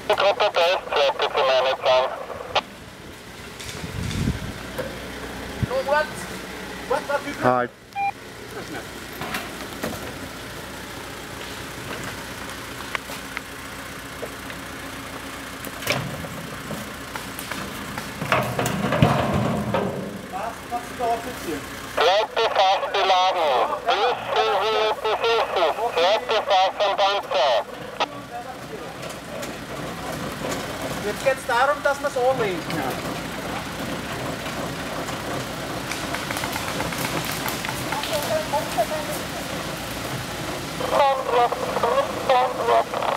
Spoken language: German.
Die Gruppe da ist fertig für meine Zahn. No, warte, wie viel? Halt. Was ist der Offizier? Zweite Fass beladen. Zweite Fass am Panzer. Jetzt geht es darum, dass wir es anlenken. Stand up.